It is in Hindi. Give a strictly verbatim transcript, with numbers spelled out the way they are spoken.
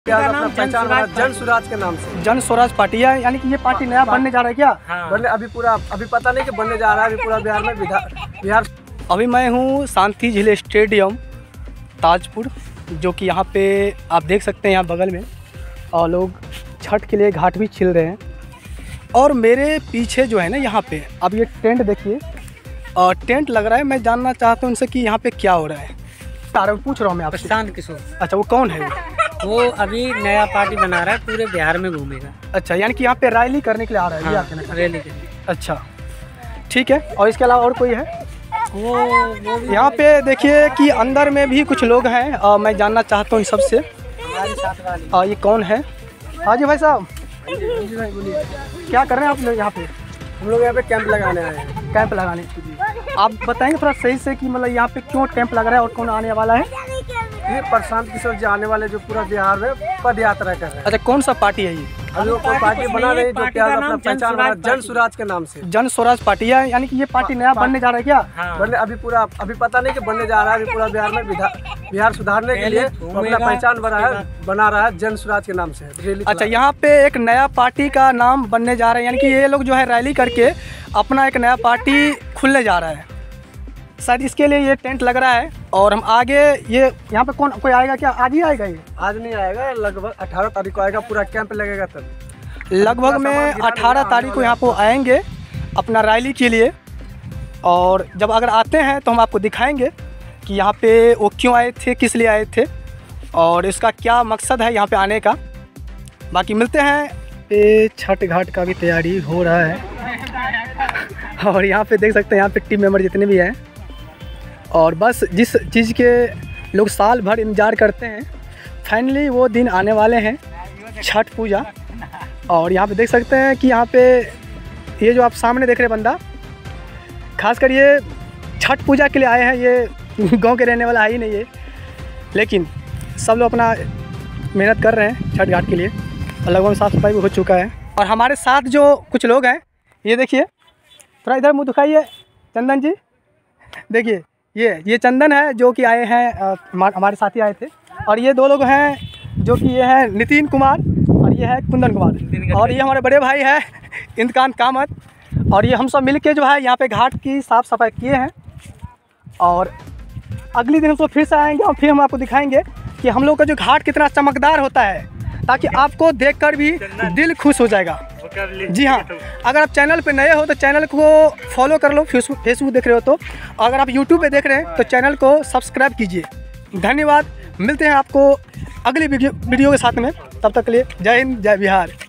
पहचान जन स्वराज के नाम से जन स्वराज पार्टी है, यानी कि ये पार्टी नया बनने जा रहा है क्या? हाँ। बनने अभी पूरा अभी पता नहीं कि बनने जा रहा है, अभी पूरा बिहार में बिहार अभी मैं हूँ शांति झील स्टेडियम ताजपुर, जो कि यहाँ पे आप देख सकते हैं यहाँ बगल में और लोग छठ के लिए घाट भी छिल रहे हैं। और मेरे पीछे जो है ना यहाँ पे अब ये टेंट देखिए, और टेंट लग रहा है। मैं जानना चाहता हूँ उनसे कि यहाँ पे क्या हो रहा है। पूछ रहा हूँ मैं आपसे। शांत किशोर। अच्छा, वो कौन है? वो अभी नया पार्टी बना रहा है, पूरे बिहार में घूमेगा। अच्छा, यानी कि यहाँ पे रैली करने के लिए आ रहा है? हाँ, रैली के लिए। अच्छा ठीक है। और इसके अलावा और कोई है? वो, वो यहाँ पे देखिए कि अंदर में भी कुछ लोग हैं और मैं जानना चाहता हूँ इन सबसे। और ये कौन है? हाँ जी भाई साहब, क्या कर रहे हैं आप लोग यहाँ पे? हम लोग यहाँ पे कैंप लगाने आए हैं। कैंप लगाने आप बताएंगे थोड़ा सही से कि मतलब यहाँ पे क्यों कैंप लग रहा है और कौन आने वाला है? ये प्रशांत किशोर जी आने वाले जो पूरा बिहार में पद यात्रा कर रहे हैं। अच्छा, कौन सा पार्टी है ये? हम लोग को पार्टी बना रहे हैं जो प्यार अपना पहचान बना जन स्वराज के नाम से। जन स्वराज पार्टी है, यानी कि ये पार्टी नया बनने जा रहा है क्या? हाँ। बनने अभी पूरा अभी पता नहीं कि बनने जा रहा है, अभी पूरा बिहार में बिहार सुधारने के लिए अपना पहचान बना है बना रहा है जन स्वराज के नाम से। अच्छा, यहाँ पे एक नया पार्टी का नाम बनने जा रहा है, यानी कि ये लोग जो है रैली करके अपना एक नया पार्टी खुलने जा रहा है। शायद इसके लिए ये टेंट लग रहा है। और हम आगे ये यहाँ पे कौन कोई आएगा क्या? आज ही आएगा ये? आज नहीं आएगा, लगभग अठारह तारीख को आएगा, पूरा कैंप लगेगा तब। लगभग में अठारह तारीख को यहाँ पर आएंगे अपना रैली के लिए। और जब अगर आते हैं तो हम आपको दिखाएंगे कि यहाँ पे वो क्यों आए थे, किस लिए आए थे और इसका क्या मकसद है यहाँ पे आने का। बाकी मिलते हैं। ये छठ घाट का भी तैयारी हो रहा है और यहाँ पे देख सकते हैं यहाँ पे टीम मेंबर जितने भी हैं, और बस जिस चीज़ के लोग साल भर इंतज़ार करते हैं फाइनली वो दिन आने वाले हैं, छठ पूजा। और यहाँ पे देख सकते हैं कि यहाँ पे ये जो आप सामने देख रहे हैं बंदा, खासकर ये छठ पूजा के लिए आए हैं। ये गांव के रहने वाला है ही नहीं है, लेकिन सब लोग अपना मेहनत कर रहे हैं छठ घाट के लिए। और लगभग साफ़ सफाई भी हो चुका है। और हमारे साथ जो कुछ लोग हैं, ये देखिए, थोड़ा इधर मुँह दिखाइए चंदन जी। देखिए ये ये चंदन है जो कि आए हैं, हमारे साथी आए थे। और ये दो लोग हैं जो कि ये हैं नितिन कुमार और ये है कुंदन कुमार। और ये हमारे बड़े भाई है इंतकान कामत। और ये हम सब मिल के जो है यहाँ पे घाट की साफ़ सफाई किए हैं। और अगले दिन हम सब फिर से आएंगे और फिर हम आपको दिखाएंगे कि हम लोग का जो घाट कितना चमकदार होता है, ताकि आपको देखकर भी दिल खुश हो जाएगा। जी हाँ, अगर आप चैनल पे नए हो तो चैनल को फॉलो कर लो, फेसबुक फेसबुक देख रहे हो तो। अगर आप यूट्यूब पे देख रहे हैं तो चैनल को सब्सक्राइब कीजिए। धन्यवाद। मिलते हैं आपको अगली वीडियो वीडियो के साथ में। तब तक के लिए जय हिंद, जय बिहार।